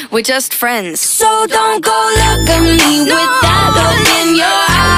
we're just friends. So don't go look at me with that look in your eyes.